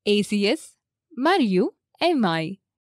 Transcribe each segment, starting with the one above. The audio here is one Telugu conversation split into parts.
ACS మరియు MI.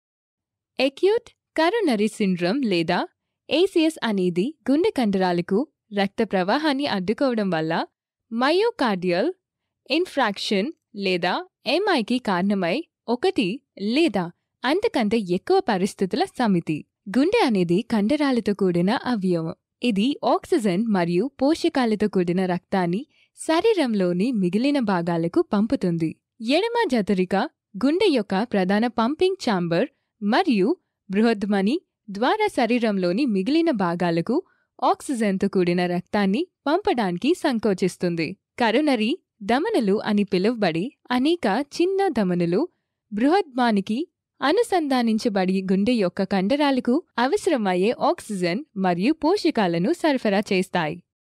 అక్యూట్ కరోనరీ సిండ్రోమ్ లేదా ACS అనేది గుండె కండరాలకు రక్త ప్రవాహాన్ని అడ్డుకోవడం వల్ల మయోకార్డియల్ ఇన్ఫ్రాక్షన్ లేదా MIకి కారణమై ఒకటి లేదా అంతకంటే ఎక్కువ పరిస్థితుల సమితి. గుండె అనేది కండరాలతో కూడిన అవయవం. ఇది ఆక్సిజన్ మరియు పోషకాలతో కూడిన రక్తాన్ని శరీరంలోని మిగిలిన భాగాలకు పంపుతుంది. ఎడమ జఠరిక గుండె యొక్క ప్రధాన పంపింగ్ ఛాంబర్ మరియు బృహద్మని ద్వారా శరీరంలోని మిగిలిన భాగాలకు ఆక్సిజన్తో కూడిన రక్తాన్ని పంపడానికి సంకోచిస్తుంది. కరోనరీ ధమనులు అని పిలువబడి అనేక చిన్న ధమనులు బృహద్మానికి అనుసంధానించబడి గుండె యొక్క కండరాలకు అవసరమయ్యే ఆక్సిజన్ మరియు పోషకాలను సరఫరా చేస్తాయి.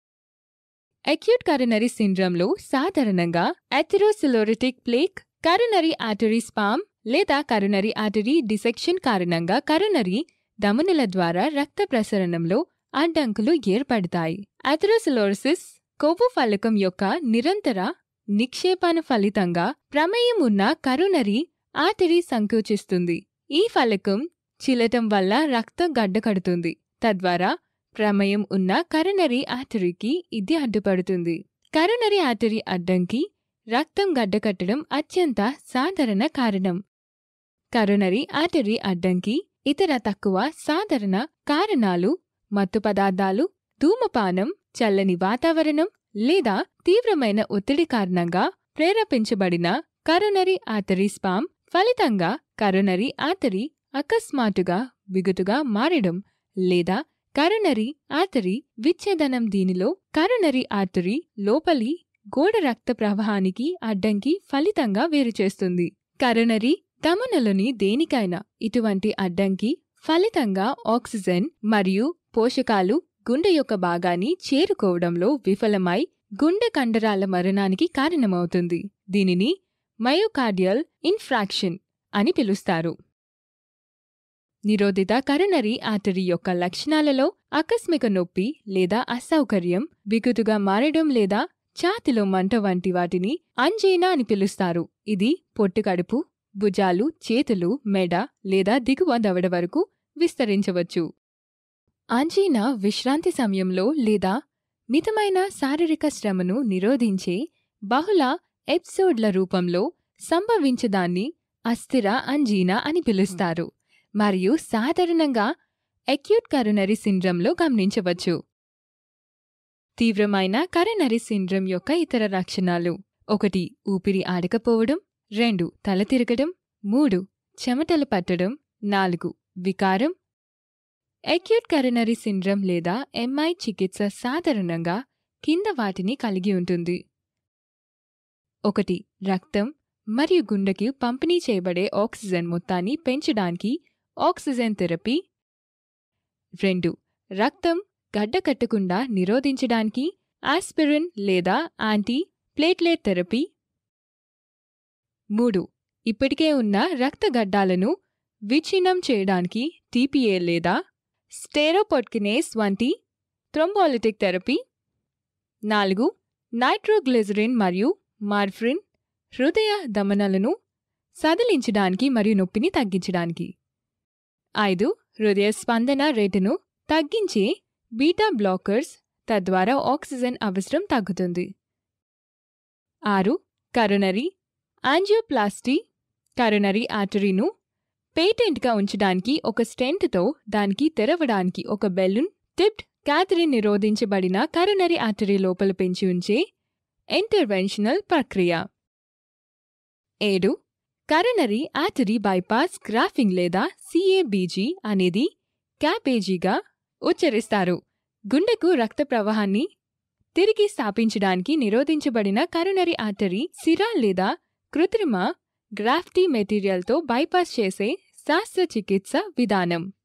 అక్యూట్ కరోనరీ సిండ్రోమ్లో సాధారణంగా atherosclerotic plaque, coronary artery spasm లేదా కరోనరీ ఆర్టరీ డిసెక్షన్ కారణంగా కరోనరీ ధమనుల ద్వారా రక్త ప్రసరణంలో అడ్డంకులు ఏర్పడతాయి. అథెరోస్క్లెరోసిస్ కొవ్వు ఫలకం యొక్క నిరంతర నిక్షేపణ ఫలితంగా ప్రమేయం ఉన్న కరోనరీ ఆర్టరీ సంకోచిస్తుంది. ఈ ఫలకం చిలటం వల్ల రక్తం గడ్డకడుతుంది. తద్వారా ప్రమేయం ఉన్న కరోనరీ ఆర్టరీకి ఇది అడ్డుపడుతుంది. కరోనరీ ఆర్టరీ అడ్డంకి రక్తం గడ్డకట్టడం అత్యంత సాధారణ కారణం. కరోనరీ ఆర్టరీ అడ్డంకి ఇతర తక్కువ సాధారణ కారణాలు మత్తు పదార్థాలు, ధూమపానం, చల్లని వాతావరణం లేదా తీవ్రమైన ఒత్తిడి కారణంగా ప్రేరేపించబడిన కరోనరీ ఆర్టరీ స్పామ్ ఫలితంగా కరోనరీ ఆర్టరీ అకస్మాత్తుగా బిగుతుగా మారడం లేదా కరోనరీ ఆర్టరీ విచ్ఛేదనం. దీనిలో కరోనరీ ఆర్టరీ లోపలి గోడ రక్త ప్రవాహానికి అడ్డంకి ఫలితంగా వేరుచేస్తుంది. కరోనరీ ధమనులని దేనికైనా ఇటువంటి అడ్డంకి ఫలితంగా ఆక్సిజన్ మరియు పోషకాలు గుండె యొక్క భాగాన్ని చేరుకోవడంలో విఫలమై గుండె కండరాల మరణానికి కారణమవుతుంది. దీనిని మయోకార్డియల్ ఇన్ఫ్రాక్షన్ అని పిలుస్తారు. నిరోధిత కరోనరీ ఆర్టరీ యొక్క లక్షణాలలో ఆకస్మిక నొప్పి లేదా అసౌకర్యం, బిగుతుగా మారడం లేదా ఛాతిలో మంట వంటి వాటిని అంజీనా అని పిలుస్తారు. ఇది పొట్టుకడుపు, భుజాలు, చేతులు, మెడ లేదా దిగువ దవడ వరకు విస్తరించవచ్చు. అంజీనా విశ్రాంతి సమయంలో లేదా మితమైన శారీరక శ్రమను నిరోధించే బహుళ ఎపిసోడ్ల రూపంలో సంభవించదాన్ని అస్థిర అంజీనా అని పిలుస్తారు మరియు సాధారణంగా అక్యూట్ కరోనరీ సిండ్రోమ్లో గమనించవచ్చు. తీవ్రమైన కరోనరీ సిండ్రోమ్ యొక్క ఇతర లక్షణాలు: 1. ఊపిరి ఆడకపోవడం, 2. తల తిరగడం, 3. చెమటలు పట్టడం, 4. వికారం. అక్యూట్ కరోనరీ సిండ్రోమ్ లేదా MI చికిత్స సాధారణంగా కింద వాటిని కలిగి ఉంటుంది. 1. రక్తం మరియు గుండెకి పంపిణీ చేయబడే ఆక్సిజన్ మొత్తాన్ని పెంచడానికి ఆక్సిజన్ థెరపీ. 2. రక్తం గడ్డకట్టకుండా నిరోధించడానికి ఆస్పిరిన్ లేదా యాంటీ ప్లేట్లెట్ థెరపీ. 3. ఇప్పటికే ఉన్న రక్తగడ్డాలను విచ్ఛిన్నం చేయడానికి TPA లేదా స్టెరోపోడ్కినేస్ వంటి థ్రోంబోలిటిక్ థెరపీ. 4. నైట్రోగ్లిజరిన్ మరియు మార్ఫరిన్ హృదయ ధమనులను సడలించడానికి మరియు నొప్పిని తగ్గించడానికి. 5. హృదయ స్పందన రేటును తగ్గించే బీటా బ్లాకర్స్, తద్వారా ఆక్సిజన్ అవసరం తగ్గుతుంది. 6. కరోనరీ యాంజియోప్లాస్టీ, కరోనరీ ఆర్టరీను పేటెంట్గా ఉంచడానికి ఒక స్టెంట్తో దానికి తెరవడానికి ఒక బెలూన్ టిప్డ్ క్యాథరిన్ నిరోధించబడిన కరోనరీ ఆర్టరీ లోపల పెంచి ఉంచే ఇంటర్వెన్షనల్ ప్రక్రియ. 7. కరోనరీ ఆర్టరీ బైపాస్ గ్రాఫింగ్ లేదా CABG అనేది క్యాబేజీగా ఉచ్చరిస్తారు. గుండెకు రక్త ప్రవాహాన్ని తిరిగి స్థాపించడానికి నిరోధించబడిన కరోనరీ ఆర్టరీ సిర లేదా కృత్రిమ గ్రాఫ్టీ మెటీరియల్తో బైపాస్ చేసే శస్త్రచికిత్స విధానం.